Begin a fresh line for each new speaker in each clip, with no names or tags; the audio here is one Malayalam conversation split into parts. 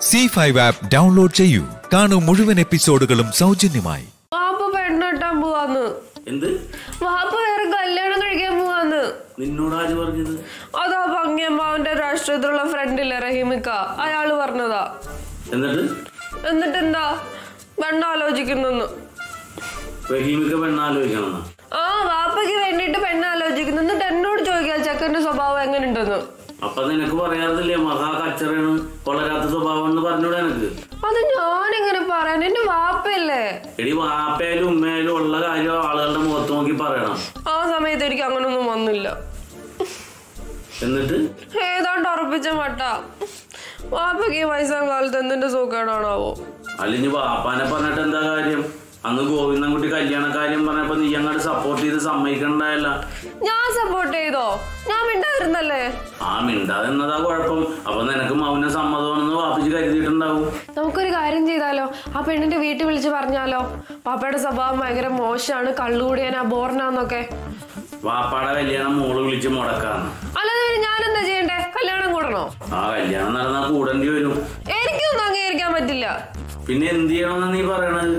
C5 ആപ്പ് ഡൗൺലോഡ് ചെയ്യൂ. കാണൂ മുഴുവൻ എപ്പിസോഡുകളും സൗജന്യമായി.
വാപ്പ പെണ്ണെട്ടാൻ പോവാന്ന്.
എന്ത്?
വാപ്പ വേറെ കല്യാണം കഴിക്കാൻ പോവാന്ന്.
നിന്നോട് ആര് പറഞ്ഞത്?
അതാ ഭംഗിയമ്മാവന്റെ രാഷ്ട്രീയത്തിലുള്ള ഫ്രണ്ടില്ലേ റഹീമിക്ക, അയാള് പറഞ്ഞതാ. എന്നിട്ടെന്താ പെണ്ണാലോചിക്കുന്നു.
റഹീമിക്ക പെണ്ണാലോചിക്കണം?
ആ, വാപ്പയ്ക്ക് വേണ്ടിട്ട് പെണ്ണാലോചിക്കുന്നു. എന്നിട്ട് എന്നോട് ചോദിക്കാ ചെക്കന്റെ സ്വഭാവം എങ്ങനെയുണ്ടെന്ന്.
അപ്പൊ നിനക്ക് പറയാറില്ലേ മഹാ കച്ചറയാണ്, കൊളരാത്ത സ്വഭാവം എന്ന് പറഞ്ഞൂടെ എനിക്ക്?
അത് ഞാനിങ്ങനെ പറയാൻ, എന്റെ വാപ്പയല്ലേ.
എടി വാപ്പയായാലും ഉമ്മയായാലും ഉള്ള കാര്യം ആളുകളുടെ മുഖത്ത് നോക്കി പറയണം.
ആ സമയത്ത് എനിക്ക് അങ്ങനൊന്നും വന്നില്ല.
എന്നിട്ട്
ഏതാണ്ട് ഉറപ്പിച്ച മട്ട. വാപ്പയ്ക്ക് ഈ വയസ്സാം കാലത്ത് എന്തിന്റെ സുഖേടാണാവോ?
അല്ലെങ്കിൽ വാപ്പാനെ പറഞ്ഞിട്ട് എന്താ കാര്യം? അന്ന് ഗോവിന്ദൻകുട്ടി കല്യാണ കാര്യം പറഞ്ഞപ്പോ നീ അങ്ങോട്ട് സപ്പോർട്ട് ചെയ്ത് സമ്മതിക്കണ്ടായല്ല.
ഞാൻ സപ്പോർട്ട് ചെയ്തോ? ഞാൻ മിണ്ടായിരുന്നല്ലേ.
ആ മിണ്ടാതെന്നതാ കുഴപ്പം. അപ്പൊ നിനക്ക് മൗന സമ്മതമാണെന്ന് വാപ്പിച്ച് കരുതിയിട്ടുണ്ടാവും.
നമുക്കൊരു കാര്യം ചെയ്താലോ? ആ പെണ്ണിന്റെ വീട്ടിൽ വിളിച്ച് പറഞ്ഞാലോ? വാപ്പയുടെ സ്വഭാവം ഭയങ്കര മോശമാണ്, കള്ളുകൂടിയാൻ അബോർണാന്നൊക്കെ.
വാപ്പാടെ കല്യാണം മോള് വിളിച്ച് മുടക്കാന്ന്.
അല്ലാതെ പിന്നെ ഞാനെന്താ ചെയ്യണ്ടേ? കല്യാണം കൂടണോ?
ആ കല്യാണം നടന്നാ കൂടേണ്ടി വരും.
എനിക്കൊന്നും അംഗീകരിക്കാൻ പറ്റില്ല.
പിന്നെ എന്ത് ചെയ്യണമെന്ന് നീ പറയണത്?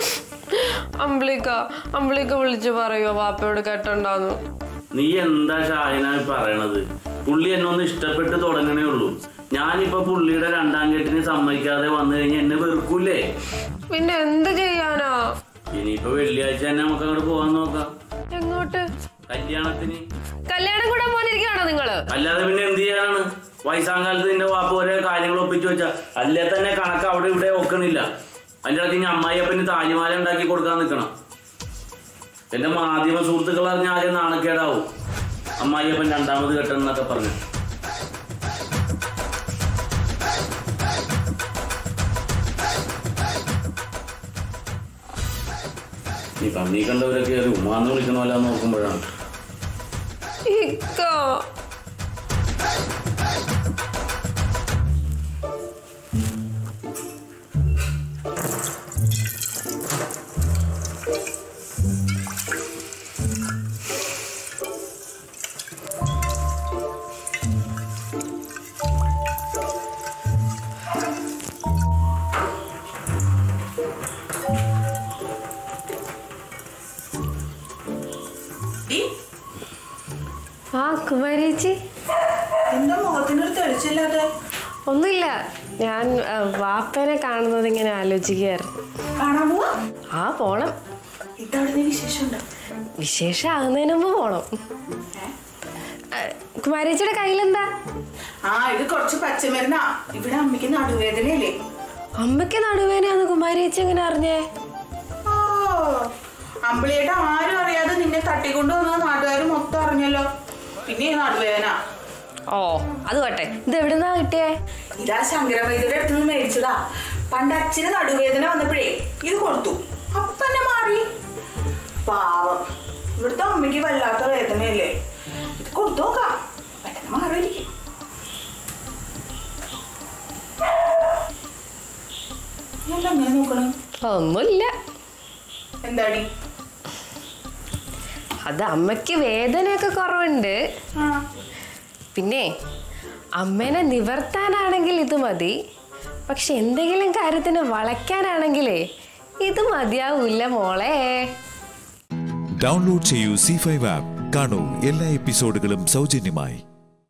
അമ്പിളിക്ക വിളിച്ച് പറയോ വാപ്പയോട് കെട്ടണ്ടാന്ന്?
നീ എന്താ ഷാഹിനായി പറയണത്? പുള്ളി എന്നൊന്ന് ഇഷ്ടപ്പെട്ട് തുടങ്ങണേ ഉള്ളൂ. ഞാനിപ്പോ പുള്ളിയുടെ രണ്ടാം കെട്ടിന് സമ്മതിക്കാതെ വന്നു കഴിഞ്ഞാൽ എന്നെ വെറുക്കൂലേ?
പിന്നെ എന്ത് ചെയ്യാനാ?
ഇനിയിപ്പോ വെള്ളിയാഴ്ച തന്നെ നമുക്ക് അങ്ങോട്ട് പോകാൻ നോക്കാം.
എങ്ങോട്ട്?
കല്യാണത്തിന്.
കല്യാണം കൂടാൻ പോകാനിരിക്കുകയാണോ നിങ്ങള്?
അല്ലാതെ പിന്നെ എന്ത് ചെയ്യാനാണ്? വയസ്സാങ്കാലത്ത് നിന്റെ വാപ്പ ഓരോ കാര്യങ്ങൾ ഒപ്പിച്ചു വെച്ചാ അല്ലേ തന്നെ കണക്ക് അവിടെ ഇവിടെ ഒക്കണില്ല. അതിൻ്റെ ഇടയ്ക്ക് ഇനി അമ്മായിയപ്പന് താലിമാല ഉണ്ടാക്കി കൊടുക്കാൻ നിൽക്കണം. എന്റെ മാധ്യമ സുഹൃത്തുക്കൾ അറിഞ്ഞ ആദ്യം നാണക്കേടാവും. അമ്മായിയപ്പൻ രണ്ടാമത് കെട്ടണം എന്നൊക്കെ പറഞ്ഞു. നീ പന്നി കണ്ടവരൊക്കെ ഉമ്മാന്ന് വിളിക്കണമല്ലോ നോക്കുമ്പോഴാണ്.
ആ കുമാരിച്ചി,
എന്താ മുഖത്തിനൊരു തെളിച്ചില്ലാതെ?
ഒന്നുമില്ല, ഞാൻ വാപ്പനെ കാണുന്നത് ഇങ്ങനെ ആലോചിക്കുകയായിരുന്നു.
കാണാൻ പോവാ?
ആ പോണം.
ഇതവിടെ വിശേഷമുണ്ടോ?
വിശേഷം ആകുന്നതിന് മുമ്പ് പോണം. കുമാരിച്ചിയുടെ കയ്യിലെന്താ?
ആ, ഇത് കുറച്ച് പച്ചമരുന്നാ. ഇവിടെ അമ്മയ്ക്ക് നടുവേദനയല്ലേ?
അമ്മയ്ക്ക് നടുവേദനയാന്ന് കുമാരിച്ചി എങ്ങനെ അറിഞ്ഞേ?
ഓ, അമ്പിളിയേട്ട ആരും അറിയാതെ നിന്നെ തട്ടിക്കൊണ്ടു വന്ന നാട്ടുകാർ മൊത്തം അറിഞ്ഞല്ലോ. പിന്നെ നടുവേദന.
ഓ, അത് പോട്ടെ. ഇത് എവിടുന്നാ കിട്ടിയേ?
ഇതാ ശങ്കര വൈദ്യരുടെ അടുത്ത് നിന്ന് മേടിച്ചതാ. പണ്ട് അച്ഛന് നടുവേദന വന്നപ്പോഴേ ഇത് കൊടുത്തു, അപ്പൊ തന്നെ മാറി. പാവം, ഇവിടുത്തെ അമ്മയ്ക്ക് വല്ലാത്ത വേദനയല്ലേ. ഇത് കൊടുത്തു നോക്കാം, പെട്ടെന്ന് മാറിയിരിക്കും. എന്താ അങ്ങനെ നോക്കണം?
ഒന്നുമില്ല.
എന്താടി?
അത് അമ്മയ്ക്ക് വേദനയൊക്കെ കുറവുണ്ട്. പിന്നെ അമ്മേനെ നിവർത്താനാണെങ്കിൽ ഇത് മതി. പക്ഷെ എന്തെങ്കിലും കാര്യത്തിന് വളയ്ക്കാനാണെങ്കിലേ ഇത് മതിയാവൂല്ല മോളെ.
ഡൗൺലോഡ് ചെയ്യൂ C5 ആപ്പ്. കാണൂ എല്ലാ എപ്പിസോഡുകളും സൗജന്യമായി.